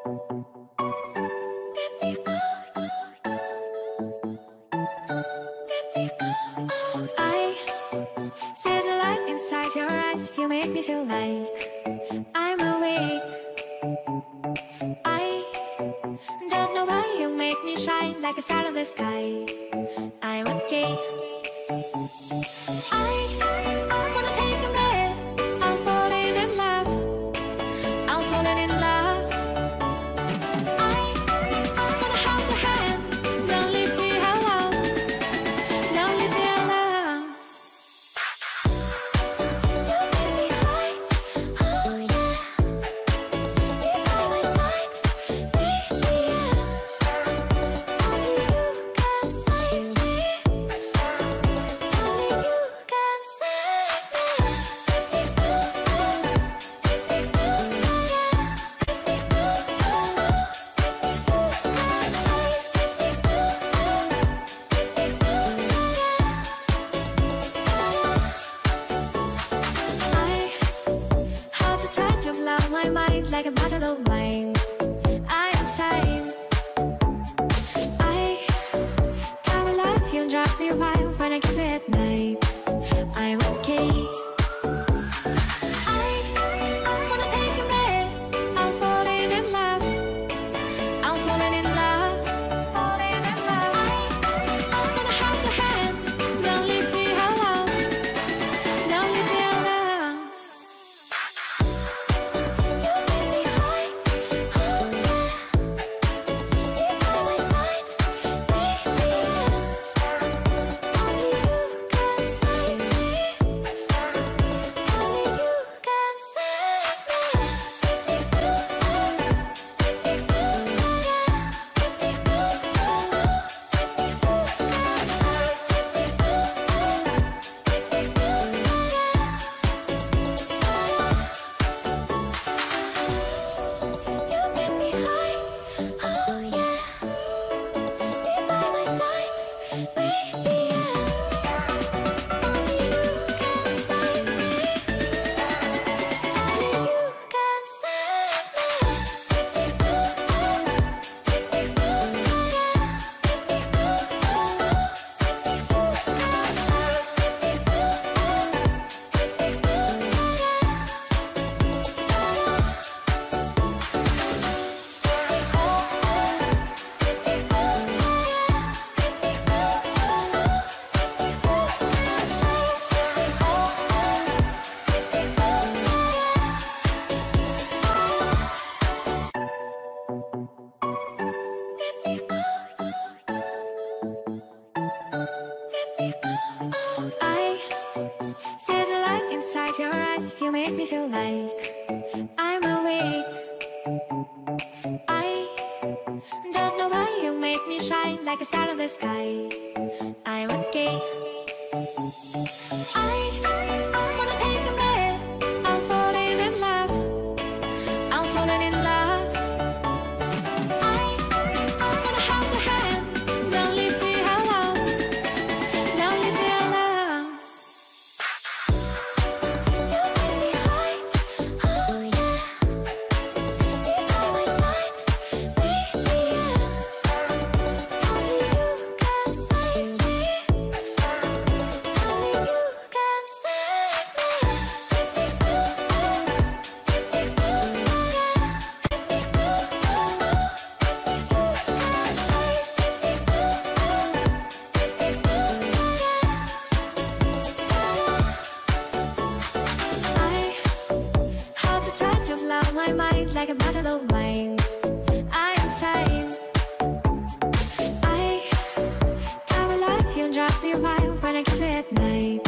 I see the light inside your eyes. You make me feel like I'm awake. I don't know why you make me shine like a star in the sky. I'm okay. I wanna take a breath. I'm falling in love. I'm falling in love. I wanna hold your hand. Don't leave me alone. Don't leave me alone. You get me high. Oh yeah. You're by my side, baby. Only you can save me. Only you can save me. I hold the touch of love, my mind like a bottle of wine. I am insane. I come alive, you drive me wild when I kiss you at night. I'm okay. I wanna take a breath. I'm falling in love. I'm falling in love. I wanna hold your hand. Don't leave me alone. Don't leave me alone. You get me high. Oh yeah. You're by my side, baby. Only you can save me. Only you can save You get me high. Oh yeah. You're by my side, baby. Only you can save me. Only you can save I see the light inside your eyes. You make me feel like I'm awake. I don't know why you make me shine like a star in the sky. I'm okay. I wanna take a breath. I'm falling in love. I'm falling in love. I wanna hold your hand. Don't leave me alone. Don't leave me alone. You get me high. Oh yeah. You're by my side, baby. Only you can save me. Only you can save me. I hold the touch of love, my mind like a bottle of wine. I'm insane. I come alive, you drive me wild when I kiss you at night.